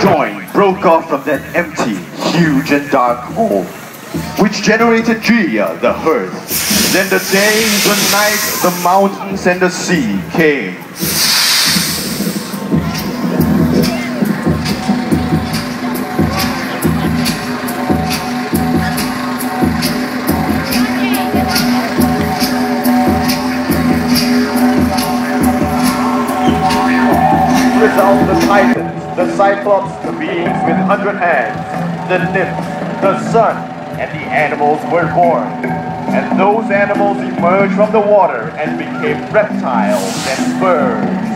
joint broke off from that empty, huge and dark hole, which generated Gia, the hearth. Then the day, the night, the mountains and the sea came. Resolved the Titans, the Cyclops, the beings with 100 hands, the nymphs, the sun, and the animals were born. And those animals emerged from the water and became reptiles and birds.